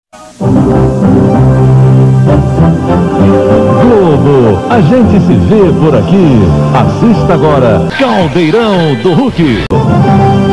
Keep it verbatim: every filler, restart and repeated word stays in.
Globo, a gente se vê por aqui. Assista agora Caldeirão do Hulk.